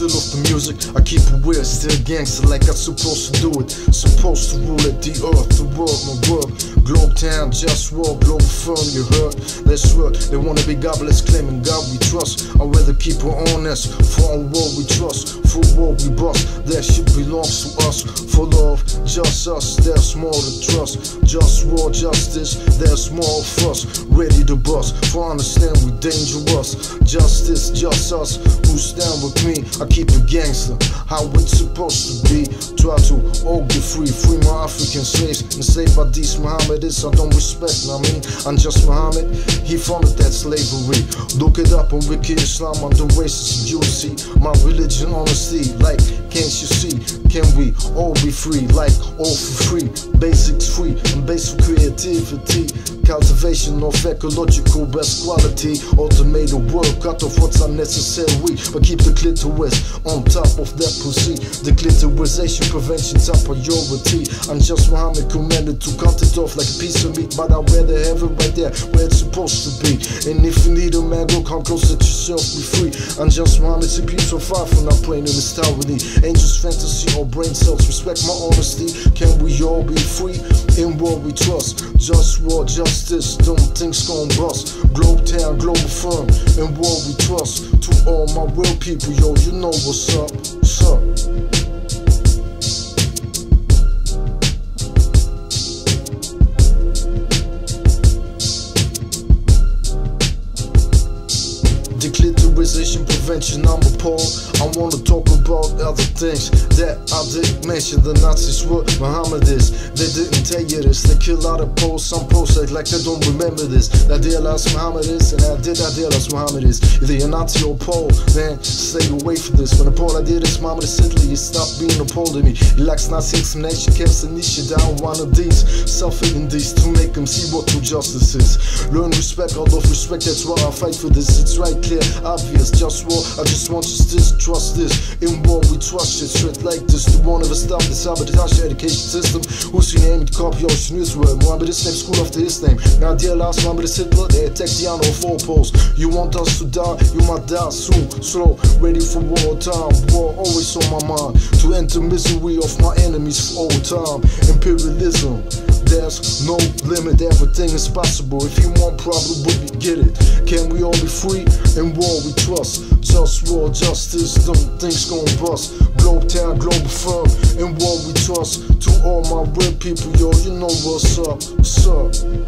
still of the music. I keep it weird, still gangster like I'm supposed to do it. Supposed to rule at the earth, the world, my world. Globe town, just war, global firm, you heard? That's what they wanna be godless, claiming God we trust. I'd rather keep it honest, for on war we trust. For war we bust, that shit belongs to us. For love, just us, there's more to trust. Just war, justice, there's more of us. Ready to bust, for understand we dangerous. Justice, just us, who stand with me. I keep it gangster, how it's supposed to be. Try to all get free, free my African slaves. Enslaved by these Mohammedists I don't respect, I mean, I'm just Muhammad, he founded that slavery. Look it up on Wiki Islam, I'm the racist, you see. My religion, honesty, like, can't you see? Can we all be free, like, all for free? Basics free, and basic creativity. Cultivation of ecological best quality. Automated work, cut off what's unnecessary. But keep the clitoris on top of that pussy. The clitorisation prevention top priority. I'm just Muhammad commanded to cut it off like a piece of meat. But I'd rather have it right there where it's supposed to be. And if you need a man, go come close, let yourself be free. I'm just Muhammad, see peace so far from not playing in this tower. Angels, fantasy, or brain cells. Respect my honesty. Can we all be free? In war we trust. Just war, justice, don't think's gon' bust. Globe town, global firm. In war we trust. To all my real people, yo, you know what's up. What's up? Declitterization prevention, I'm appalled. I wanna talk about other things that I didn't mention. The Nazis were Mohammedists. They didn't tell you this. They kill out of Poles. Some Poles act like they don't remember this. That they lost Mohammedists, and I did lost Mohammedists. Either you're Nazi or Pole, man, stay away from this. When the Pole I did this, Mohammed Italy, he stopped being a Pole to me. He likes Nazi explanation, camps and niche down one of these. Suffering these to make them see what true justice is. Learn respect, out of respect, that's why I fight for this. It's right, clear, obvious, just war. I just want justice, trust this. In war we trust shit, straight like this. The one ever stop the sabotage the education system. Who's your name? Copy Ocean Israel. Mohammed is named school after his name. Now dear last Mohammed is Hitler, they attack the honor of four poles. You want us to die, you might die soon. Slow, ready for war time. War always on my mind. To end the misery of my enemies for all time. Imperialism, there's no limit, everything is possible. If you want problem, we get it. Can we all be free? In war we trust. Just war, justice, don't think's gon' bust. Globe town, global firm. In war we trust. To all my real people, yo, you know what's up. What's up?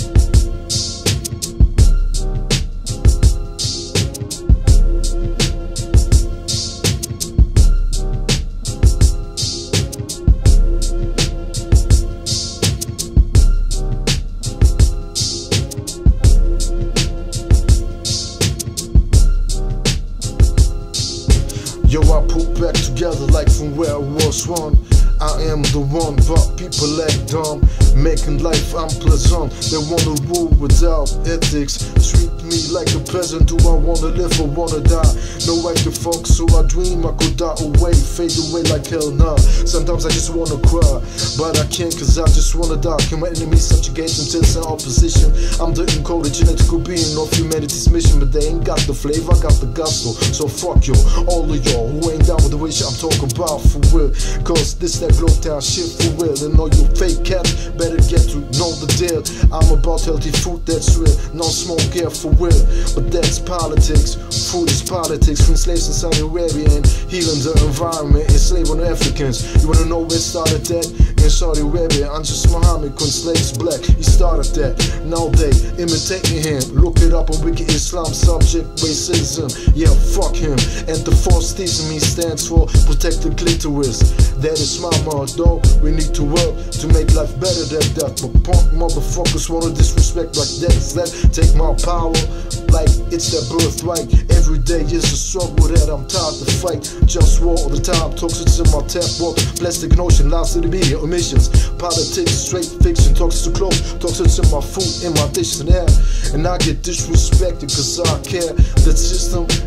Yo, I put back together like from where I was one. I am the one, but people act dumb, making life unpleasant. They wanna rule without ethics, treat me like a peasant. Do I wanna live or wanna die? No right to fuck, so I dream I could die away, fade away like hell nah. Sometimes I just wanna cry, but I can't cause I just wanna die. Can my enemies subjugate them to the opposition? I'm the encoded genetical being of humanity's mission, but they ain't got the flavor, I got the gusto. So fuck yo, all of y'all who ain't down with the wish I'm talking about for real. Cause this that globe town shit for real. And all you fake cats better get to know the deal. I'm about healthy food that's real, no smoke air for real. But that's politics, food is politics. From slaves in Saudi Arabia and healing the environment, enslaving Africans. You wanna know where it started that? In Saudi Arabia, I'm just Muhammad, when slaves black, he started that. Now they imitating him, look it up on Wiki Islam, subject racism. Yeah, fuck him. And the false theism he stands for, protect the clitoris. That is my motto, we need to work to make life better than that. But punk motherfuckers wanna disrespect like that. Take my power like it's their birthright. Every day is a struggle that I'm tired to fight. Just war all the time, toxins in my tap water. Plastic and ocean, lies to the media, emissions. Politics, straight fiction, toxins to clothes. Toxins in my food, in my dishes and air. And I get disrespected cause I care. That system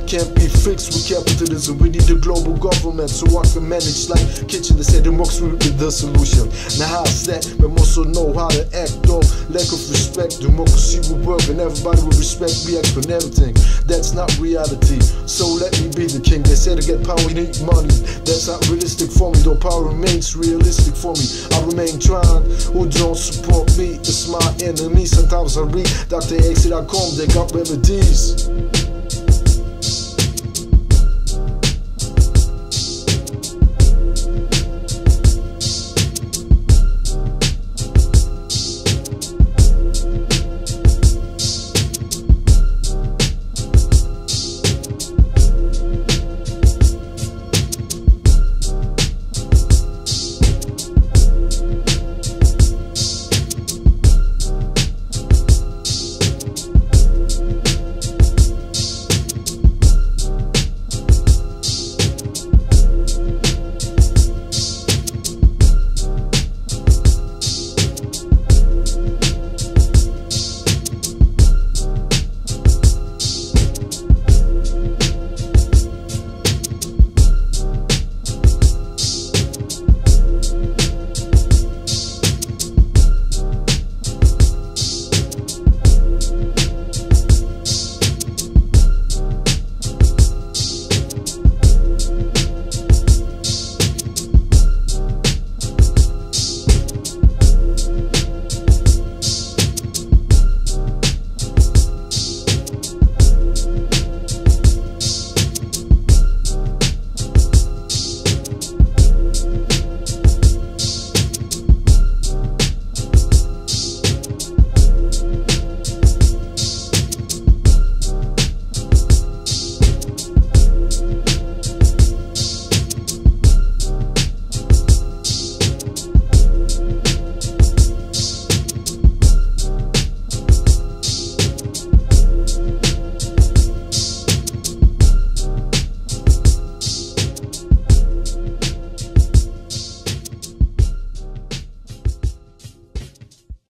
can't be fixed with capitalism. We need a global government so I can manage like kitchen. They say democracy will be the solution. Now how's that? We must also know how to act though. Lack of respect, democracy will work and everybody will respect me for everything. That's not reality, so let me be the king. They say to get power you need money. That's not realistic for me, though power remains realistic for me. I remain trying. Who don't support me is my enemy. Sometimes I read Dr. X.com, they got remedies.